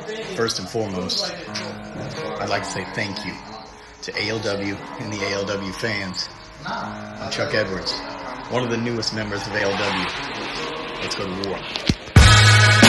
First and foremost, I'd like to say thank you to ALW and the ALW fans. I'm Chuck Edwards, one of the newest members of ALW. Let's go to war.